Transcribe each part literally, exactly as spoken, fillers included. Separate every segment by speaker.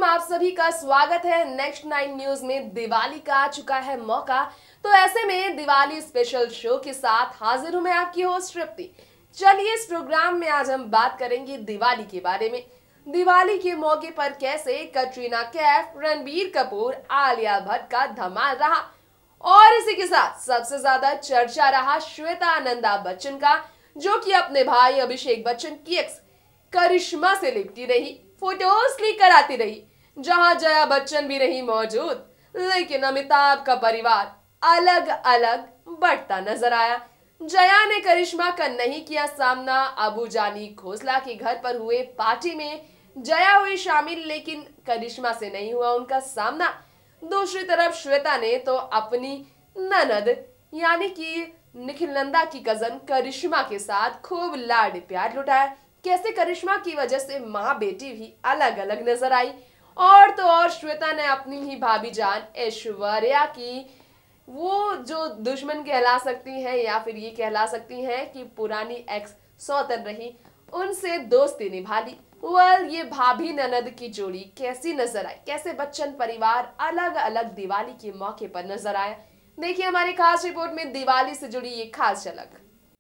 Speaker 1: आप सभी का स्वागत है नेक्स्ट नाइन न्यूज में। दिवाली का आ चुका है मौका, तो ऐसे में दिवाली स्पेशल शो के साथ हाजिर हूं मैं आपकी होस्ट तृप्ति। चलिए इस प्रोग्राम में आज हम बात करेंगे दिवाली के बारे में। दिवाली के मौके पर कैसे कटरीना कैफ, रणबीर कपूर, आलिया भट्ट का धमाल रहा, और इसी के साथ सबसे ज्यादा चर्चा रहा श्वेता नंदा बच्चन का, जो कि अपने भाई अभिषेक बच्चन की एक्स करिश्मा से लिपटी रही, फोटोज क्लिक कराती रही, जहां जया बच्चन भी रही मौजूद। लेकिन अमिताभ का परिवार अलग अलग बढ़ता नजर आया। जया ने करिश्मा का नहीं किया सामना। अबू जानी खोसला के घर पर हुए पार्टी में जया हुई शामिल, लेकिन करिश्मा से नहीं हुआ उनका सामना। दूसरी तरफ श्वेता ने तो अपनी ननद यानी कि निखिल नंदा की कजन करिश्मा के साथ खूब लाड प्यार लुटाया। कैसे करिश्मा की वजह से माँ बेटी भी अलग अलग नजर आई। और तो और श्वेता ने अपनी ही भाभी जान ऐश्वर्या की, वो जो दुश्मन कहला सकती हैं या फिर ये कहला सकती हैं कि पुरानी एक्स सौतन रही, उनसे दोस्ती निभा ली। वेल, ये भाभी ननद की जोड़ी कैसी नजर आई, कैसे बच्चन परिवार अलग अलग दिवाली के मौके पर नजर आया, देखिए हमारी खास रिपोर्ट में दिवाली से जुड़ी ये खास झलक।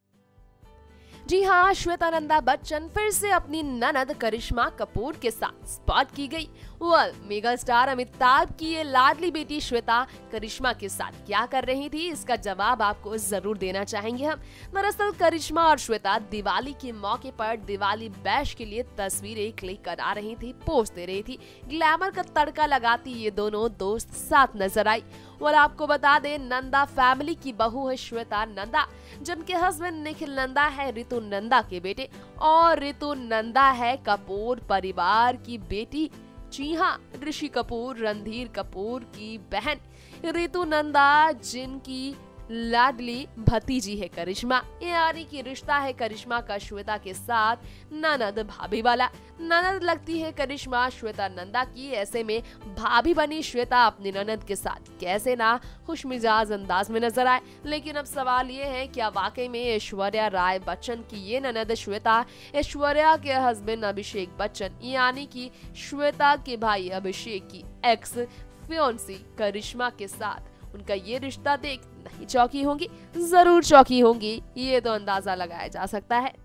Speaker 1: जी हाँ, श्वेता नंदा बच्चन फिर से अपनी ननद करिश्मा कपूर के साथ स्पॉट की गई। वेल, मेगा स्टार अमिताभ की ये लाडली बेटी श्वेता करिश्मा के साथ क्या कर रही थी, इसका जवाब आपको जरूर देना चाहेंगे हम। दरअसल करिश्मा और श्वेता दिवाली के मौके पर दिवाली बैश के लिए तस्वीरें क्लिक करा रही थी, पोस्ट दे रही थी। ग्लैमर का तड़का लगाती ये दोनों दोस्त साथ नजर आई। और आपको बता दें, नंदा फैमिली की बहू है श्वेता नंदा, जिनके हस्बैंड निखिल नंदा है रितु नंदा के बेटे, और रितु नंदा है कपूर परिवार की बेटी। जी हाँ, ऋषि कपूर रणधीर कपूर की बहन रितु नंदा, जिनकी लाडली भतीजी है करिश्मा। यानी कि रिश्ता है करिश्मा का श्वेता के साथ ननद भाभी वाला। ननद लगती है करिश्मा श्वेता नंदा की, ऐसे में भाभी बनी श्वेता अपनी ननद के साथ कैसे ना खुशमिजाज अंदाज में नजर आए। लेकिन अब सवाल ये है, क्या वाकई में ऐश्वर्या राय बच्चन की ये ननद श्वेता ऐश्वर्या के हस्बैंड अभिषेक बच्चन यानी कि श्वेता के भाई अभिषेक की एक्स फियोन्सी करिश्मा के साथ उनका ये रिश्ता देख नहीं चौंकी होंगी? जरूर चौंकी होंगी, ये तो अंदाजा लगाया जा सकता है।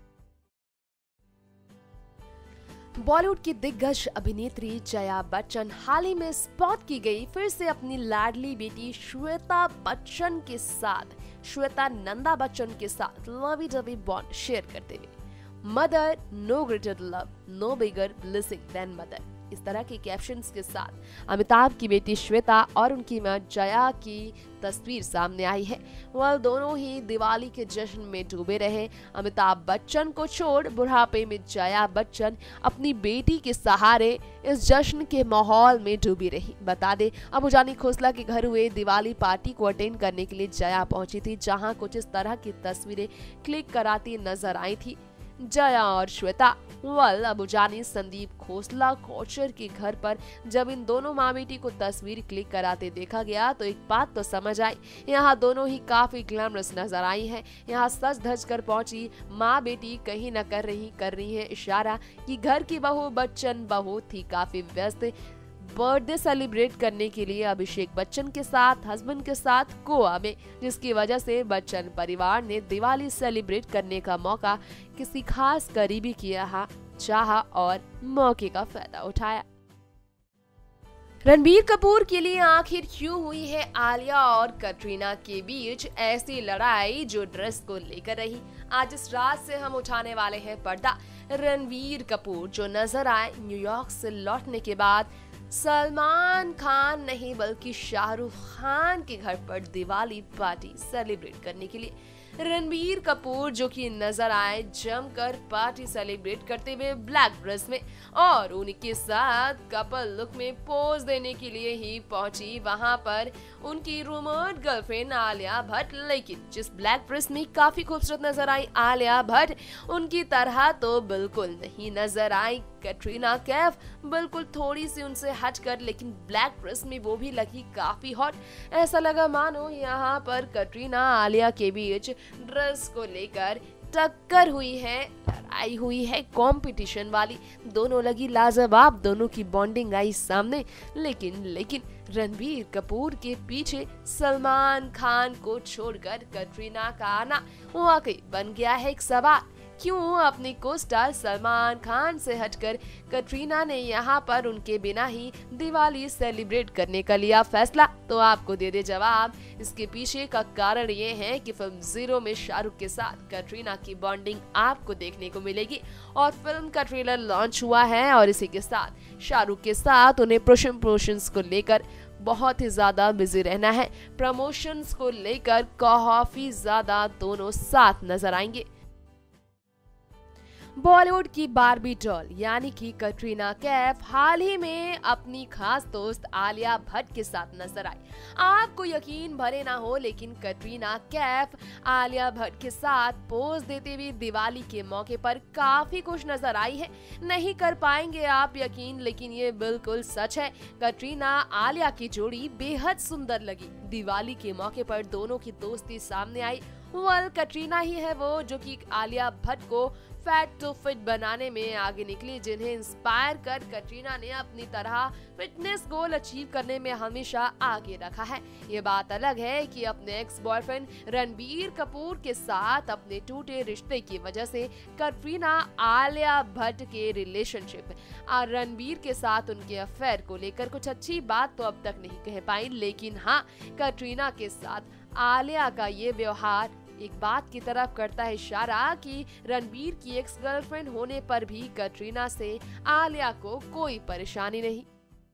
Speaker 1: बॉलीवुड की दिग्गज अभिनेत्री जया बच्चन हाल ही में स्पॉट की गई फिर से अपनी लाडली बेटी श्वेता बच्चन के साथ, श्वेता नंदा बच्चन के साथ लवी डवी बॉन्ड शेयर करते हुए। Mother, no greater love, no bigger blessing than mother, इस तरह के कैप्शंस के साथ अमिताभ की बेटी श्वेता और उनकी मां जया की तस्वीर सामने आई है। वह दोनों ही दिवाली के जश्न में डूबे रहे। अमिताभ बच्चन को छोड़ बुढ़ापे में जया बच्चन अपनी बेटी के सहारे इस जश्न के माहौल में डूबी रही। बता दें, अबू जानी खोसला के घर हुए दिवाली पार्टी को अटेंड करने के लिए जया पहुंची थी, जहां कुछ इस तरह की तस्वीरें क्लिक कराती नजर आई थी जया और श्वेता। वल, अबू जानी संदीप खोसला कोचर के घर पर जब इन दोनों माँ बेटी को तस्वीर क्लिक कराते देखा गया तो एक बात तो समझ आई, यहाँ दोनों ही काफी ग्लैमरस नजर आई हैं। यहाँ सज धज कर पहुंची माँ बेटी कहीं न कर रही कर रही है इशारा कि घर की बहू बच्चन बहू थी काफी व्यस्त बर्थडे सेलिब्रेट करने के लिए अभिषेक बच्चन के साथ, हस्बैंड के साथ गोवा में, जिसकी वजह से बच्चन परिवार ने दिवाली सेलिब्रेट करने का मौका किसी खास करीबी की यहाँ चाहा और मौके का फायदा उठाया। रणबीर कपूर के लिए आखिर क्यों हुई है आलिया और कटरीना के बीच ऐसी लड़ाई जो ड्रेस को लेकर रही? आज इस रात से हम उठाने वाले हैं पर्दा। रणबीर कपूर जो नजर आए न्यूयॉर्क से लौटने के बाद सलमान खान नहीं बल्कि शाहरुख खान के घर पर दिवाली पार्टी सेलिब्रेट करने के लिए। रणबीर कपूर जो कि नजर आए जमकर पार्टी सेलिब्रेट करते हुए ब्लैक ड्रेस में, और उनके साथ कपल लुक में पोज देने के लिए ही पहुंची वहां पर उनकी रूमर्ड गर्लफ्रेंड आलिया भट्ट। लेकिन जिस ब्लैक ड्रेस में काफी खूबसूरत नजर आई आलिया भट्ट, उनकी तरह तो बिल्कुल नहीं नजर आई कटरीना कैफ। बिल्कुल थोड़ी सी उनसे हटकर, लेकिन ब्लैक ड्रेस में वो भी लगी काफी हॉट। ऐसा लगा मानो यहाँ पर कटरीना आलिया के बीच ड्रेस को लेकर टक्कर हुई है, लड़ाई हुई है कंपटीशन वाली, दोनों लगी लाजवाब, दोनों की बॉन्डिंग आई सामने। लेकिन लेकिन रणबीर कपूर के पीछे सलमान खान को छोड़कर कटरीना का आना वाकई बन गया है एक सवाल। क्यों अपनी को स्टार सलमान खान से हटकर कटरीना ने यहाँ पर उनके बिना ही दिवाली सेलिब्रेट करने का लिया फैसला? तो आपको दे दे जवाब। इसके पीछे का कारण ये है कि फिल्म जीरो में शाहरुख के साथ कटरीना की बॉन्डिंग आपको देखने को मिलेगी और फिल्म का ट्रेलर लॉन्च हुआ है और इसी के साथ शाहरुख के साथ उन्हें प्रमोशंस को लेकर बहुत ही ज्यादा बिजी रहना है। प्रमोशंस को लेकर काफी ज्यादा दोनों साथ नजर आएंगे। बॉलीवुड की बार्बी डॉल यानी कि कटरीना कैफ हाल ही में अपनी खास दोस्त आलिया भट्ट के साथ नजर आई। आपको यकीन भरे ना हो, लेकिन कटरीना कैफ आलिया भट्ट के साथ पोज देते हुए दिवाली के मौके पर काफी खुश नजर आई है। नहीं कर पाएंगे आप यकीन, लेकिन ये बिल्कुल सच है। कटरीना आलिया की जोड़ी बेहद सुंदर लगी। दिवाली के मौके पर दोनों की दोस्ती सामने आई। वेल, कटरीना ही है वो जो कि आलिया भट्ट को फैट टू फिट बनाने में आगे निकली, जिन्हें इंस्पायर कर कटरीना ने अपनी तरह फिटनेस गोल अचीव करने में हमेशा आगे रखा है। ये बात अलग है कि अपने एक्स बॉयफ्रेंड रणबीर कपूर के साथ अपने टूटे रिश्ते की वजह से कटरीना आलिया भट्ट के रिलेशनशिप और रणबीर के साथ उनके अफेयर को लेकर कुछ अच्छी बात तो अब तक नहीं कह पाई। लेकिन हाँ, कटरीना के साथ आलिया का ये व्यवहार एक बात की तरफ करता है इशारा कि रणबीर की एक्स गर्लफ्रेंड होने पर भी कटरीना से आलिया को कोई परेशानी नहीं।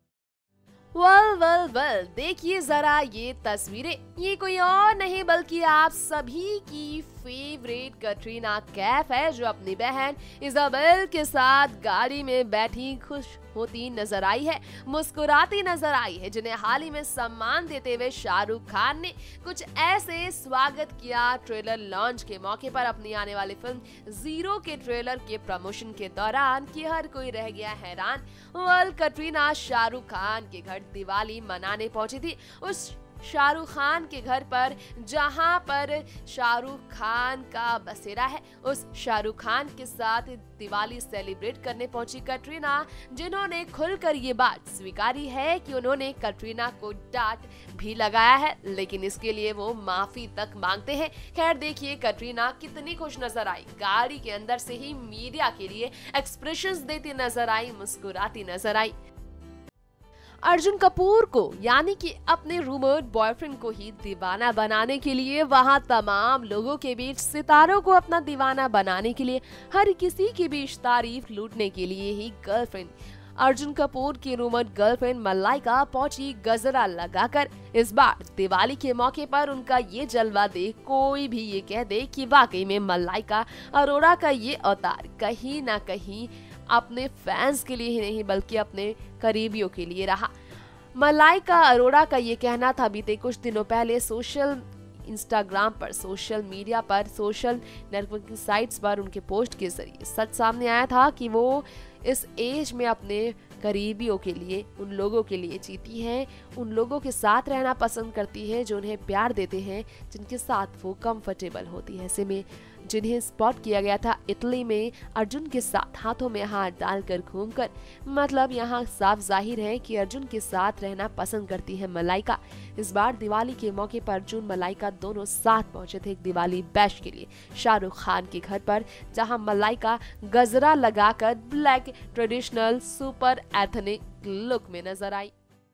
Speaker 1: वेल वेल वेल देखिए जरा ये तस्वीरें, ये कोई और नहीं बल्कि आप सभी की फेवरेट कटरीना कैफ है, जो अपनी बहन इजाबेल के साथ गाड़ी में बैठी खुश होती नजर आई है, मुस्कुराती नजर आई है, जिन्हें हाल ही में सम्मान देते हुए शाहरुख खान ने कुछ ऐसे स्वागत किया ट्रेलर लॉन्च के मौके पर अपनी आने वाली फिल्म जीरो के ट्रेलर के प्रमोशन के दौरान कि हर कोई रह गया हैरान। वेल, कटरीना शाहरुख खान के घर दिवाली मनाने पहुंची थी। उस शाहरुख खान के घर पर जहां पर शाहरुख खान का बसेरा है, उस शाहरुख खान के साथ दिवाली सेलिब्रेट करने पहुंची कटरीना, जिन्होंने खुलकर ये बात स्वीकारी है कि उन्होंने कटरीना को डांट भी लगाया है, लेकिन इसके लिए वो माफी तक मांगते हैं। खैर, देखिए कटरीना कितनी खुश नजर आई, गाड़ी के अंदर से ही मीडिया के लिए एक्सप्रेशंस देती नजर आई, मुस्कुराती नजर आई। अर्जुन कपूर को यानी कि अपने रूमर्ड बॉयफ्रेंड को ही दीवाना बनाने के लिए, वहां तमाम लोगों के बीच सितारों को अपना दीवाना बनाने के लिए, हर किसी के बीच तारीफ लूटने के लिए ही गर्लफ्रेंड अर्जुन कपूर की रूमर्ड गर्लफ्रेंड मलाइका पहुंची गजरा लगाकर। इस बार दिवाली के मौके पर उनका ये जलवा देख कोई भी ये कह दे कि वाकई में मलाइका अरोड़ा का ये अवतार कहीं ना कहीं अपने फैंस के लिए ही नहीं बल्कि अपने करीबियों के लिए रहा। मलाइका अरोड़ा का ये कहना था बीते कुछ दिनों पहले सोशल इंस्टाग्राम पर, सोशल मीडिया पर, सोशल नेटवर्किंग साइट्स पर उनके पोस्ट के जरिए सच सामने आया था कि वो इस एज में अपने करीबियों के लिए, उन लोगों के लिए जीती हैं, उन लोगों के साथ रहना पसंद करती है जो उन्हें प्यार देते हैं, जिनके साथ वो कंफर्टेबल होती है। ऐसे में जिन्हें स्पॉट किया गया था इटली में अर्जुन के साथ हाथों में हाथ डालकर घूमकर, मतलब यहाँ साफ जाहिर है कि अर्जुन के साथ रहना पसंद करती है मलाइका। इस बार दिवाली के मौके पर अर्जुन मलाइका दोनों साथ पहुंचे थे एक दिवाली बैश के लिए शाहरुख खान के घर पर, जहां मलाइका गजरा लगाकर black traditional super ethnic look में नजर आई।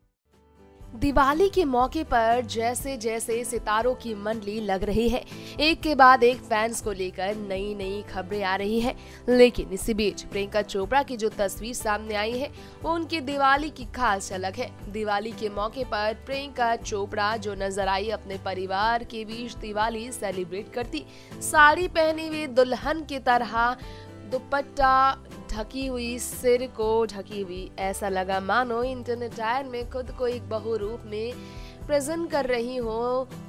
Speaker 1: दिवाली के मौके पर जैसे जैसे सितारों की मंडली लग रही है, एक के बाद एक फैंस को लेकर नई नई खबरें आ रही है। लेकिन इसी बीच प्रियंका चोपड़ा की जो तस्वीर सामने आई है वो उनकी दिवाली की खास झलक है। दिवाली के मौके पर प्रियंका चोपड़ा जो नजर आई अपने परिवार के बीच दिवाली सेलिब्रेट करती, साड़ी पहनी हुई दुल्हन की तरह, दुपट्टा ढकी हुई, सिर को ढकी हुई, ऐसा लगा मानो इंटरनेट टायर में खुद को एक बहू रूप में प्रेजेंट कर रही हो।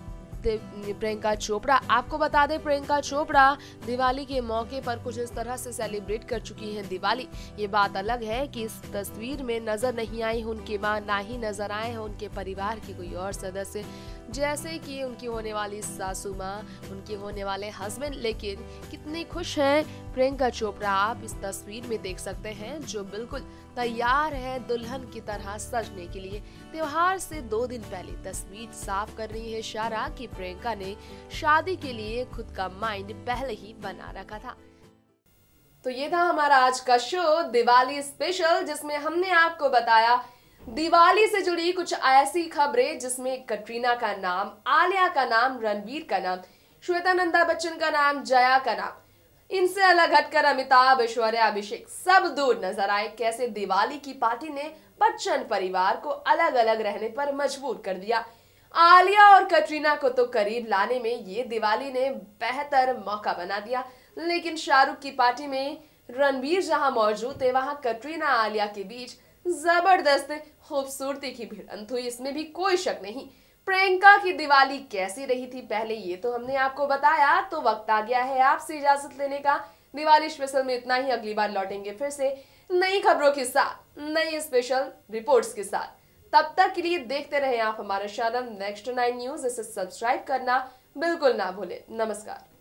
Speaker 1: थे प्रियंका चोपड़ा। आपको बता दें प्रियंका चोपड़ा दिवाली के मौके पर कुछ इस तरह से सेलिब्रेट कर चुकी हैं दिवाली। ये बात अलग है कि इस तस्वीर में नजर नहीं आई उनकी मां, ना ही नजर आए हैं उनके परिवार के कोई और सदस्य, जैसे कि उनकी होने वाली सासू माँ, उनके होने वाले हस्बैंड। लेकिन कितने खुश हैं प्रियंका चोपड़ा आप इस तस्वीर में देख सकते हैं, जो बिल्कुल तैयार है दुल्हन की तरह सजने के लिए। त्योहार से दो दिन पहले तस्वीर साफ कर रही है इशारा कि प्रियंका ने शादी के लिए खुद का माइंड पहले ही बना रखा था। तो ये था हमारा आज का शो दिवाली स्पेशल, जिसमें हमने आपको बताया दिवाली से जुड़ी कुछ ऐसी खबरें जिसमें कटरीना का नाम, आलिया का नाम, रणबीर का नाम, श्वेता नंदा बच्चन का नाम, जया का नाम, इनसे अलग हटकर अमिताभ, ऐश्वर्या, अभिषेक सब दूर नजर आए। कैसे दिवाली की पार्टी ने बच्चन परिवार को अलग अलग रहने पर मजबूर कर दिया। आलिया और कटरीना को तो करीब लाने में ये दिवाली ने बेहतर मौका बना दिया। लेकिन शाहरुख की पार्टी में रणबीर जहां मौजूद थे, वहां कटरीना आलिया के बीच जबरदस्त खूबसूरती की भिड़ंत हुई, इसमें भी कोई शक नहीं। प्रियंका की दिवाली कैसी रही थी पहले ये तो हमने आपको बताया। तो वक्त आ गया है आपसे इजाजत लेने का। दिवाली स्पेशल में इतना ही। अगली बार लौटेंगे फिर से नई खबरों के साथ, नई स्पेशल रिपोर्ट्स के साथ। तब तक के लिए देखते रहें आप हमारा चैनल नेक्स्ट नाइन न्यूज। इसे सब्सक्राइब करना बिल्कुल ना भूलें। नमस्कार।